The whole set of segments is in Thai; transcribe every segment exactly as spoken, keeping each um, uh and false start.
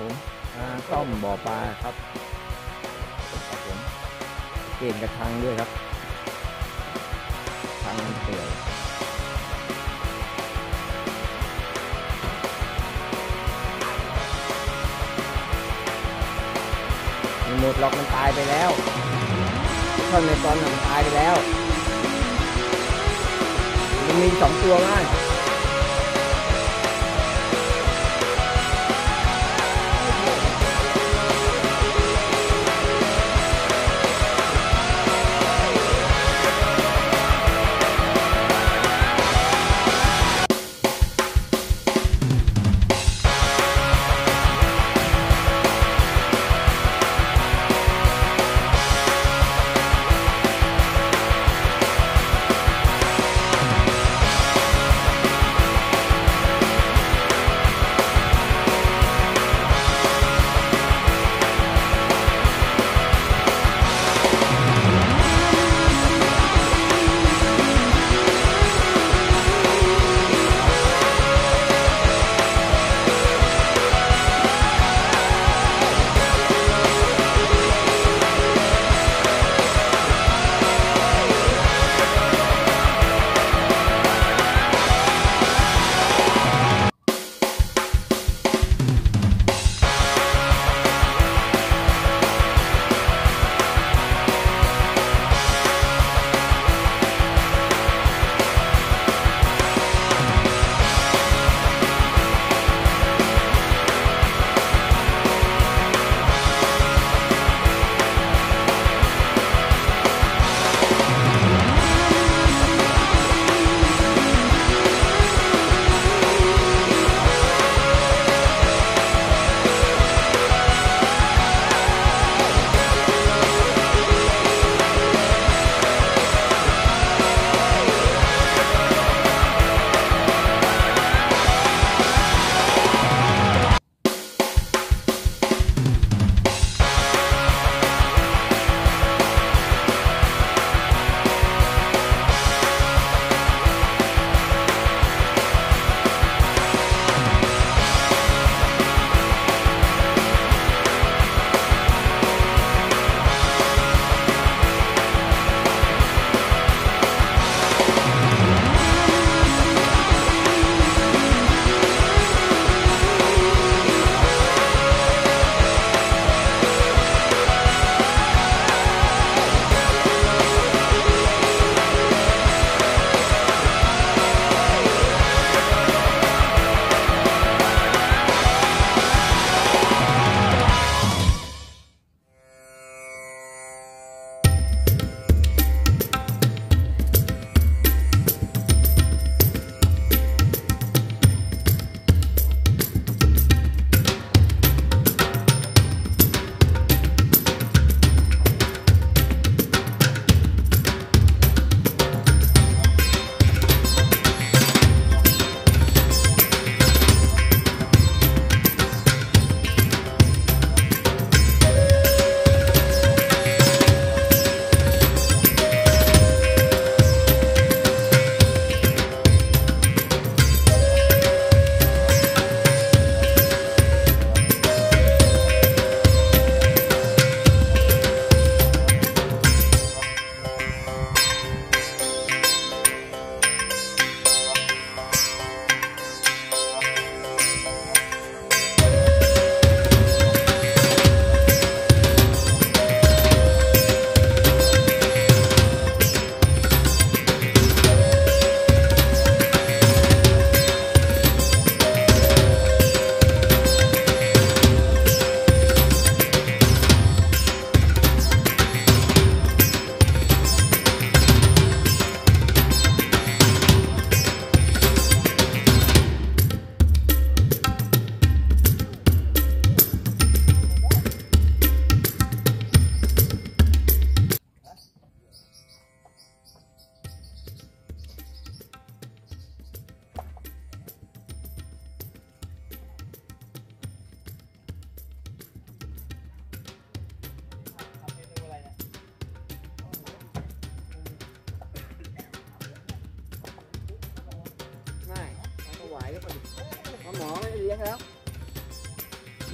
ผมซ่อมบ่อปลาครับครับผมเก่งกระชังด้วยครับชังเปื่อยมันหมดหรอกมันตายไปแล้วท่อนในตอนนั้นมันตายไปแล้วมันมีสองตัวง่าย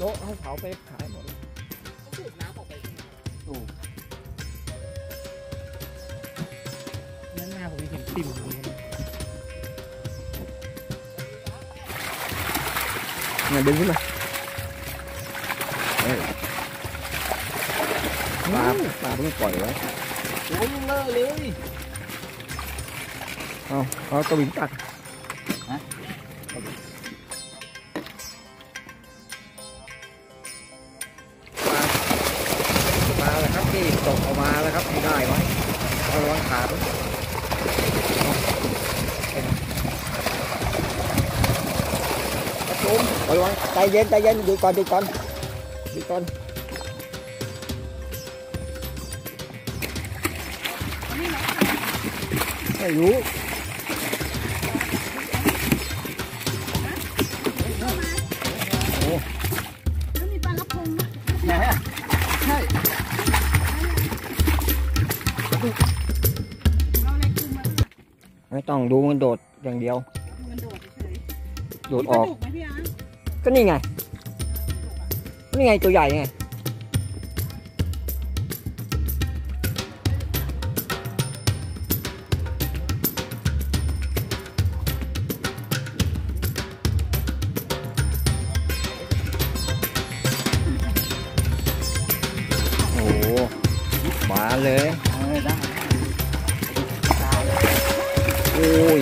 โละให้เขาไปขายหมดสูบน้ำออกไปสูบนั่นหน้าผมเห็นติ่มเลยงานดึงขึ้นมาเออปลาปลาเพิ่งปล่อยไว้โอ้ยเลอะเลยเอาเอาตะวินตักปลาปลาอะไรครับที่ตกออกมาแล้วครับได้ไหมเอาระวังขาด้วยเอาระวังใจเย็นใจเย็นดูก่อนดูก่อนดูก่อนไม่รู้โอ้แล้วมีปลากระพงนะไหนอ่ะใช่เราเลยคุมมันไม่ต้องดูมันโดดอย่างเดียวมันโดดเฉยโดดๆออกมีปลาดุกไหมพี่อาร์ตก็นี่ไงนี่ไงตัวใหญ่ไงโอ้โหบานเลยเออได้โอ้ย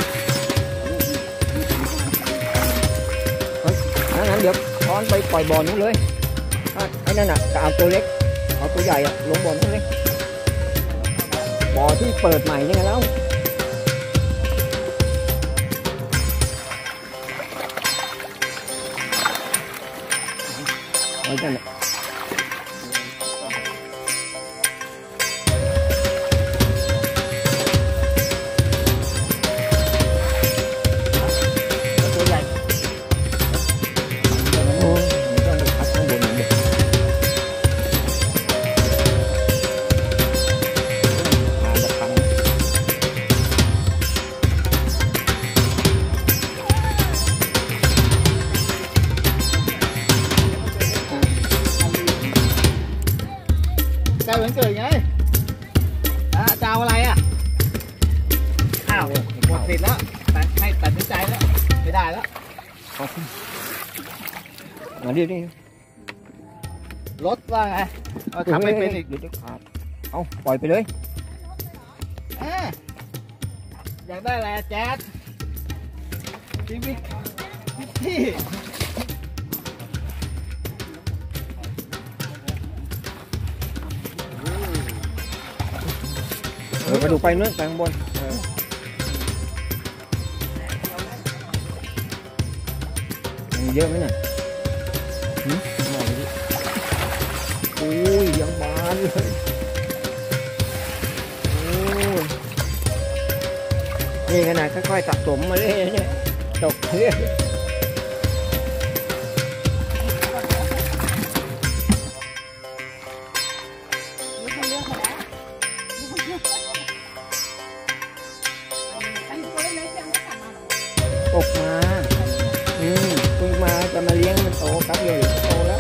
งั้นงั้นเดี๋ยวช้อนไปปล่อยบ่อนู้นเลยอ่ะไอ้นั่นน่ะจะเอาตัวเล็กเอาตัวใหญ่อะลงบ่อนู้นเลยบ่อที่เปิดใหม่นี่ไงแล้วไอ้นั่นน่ะตัวใหญ่โอ้ยมันต้องไปพักข้างบนนี่เลยพาจะพังใกล้วันเกิดไงอ่ะจะเอาอะไรอ่ะอ้าวหมดสิทธิ์แล้วแต่ให้ตัดสินใจแล้วไม่ได้แล้วมาดิดิรถว่าไงเอาทำไม่เป็นอีกเดี๋ยวจะขาดเอาปล่อยไปเลยเอ๊ะอยากได้อะไรอะแจ๊ดชีวิตที่เออไปดูไปเนื้อไปข้างบนเออมันเยอะไหมน่ะหืมมองดิโอ้ยยังบานเลยโอ้ยนี่ขนาดค่อยๆสะสมมาเรื่อยๆเนี่ยตกเรื่อยมีคนเลือกมาแล้วมีคนเลือกอันนี้ตัวเล็กๆยังไม่กลับมาหรอตกมาอืมเพิ่งมาจะมาเลี้ยงมันโตครับเดี๋ยวเดี๋ยวก็โตแล้ว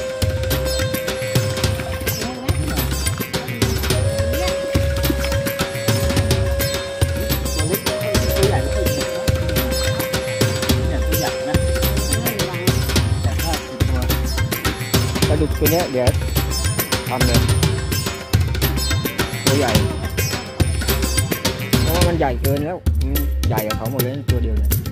ตัวเล็กตัวใหญ่ก็คือเนี่ยตัวใหญ่นะแต่ถ้าเป็นตัวปลาดุกตัวเนี้ยเดี๋ยวทำเลยตัวใหญ่เพราะว่ามันใหญ่เกินแล้วมันใหญ่กว่าเขาหมดเลยตัวเดียวเลย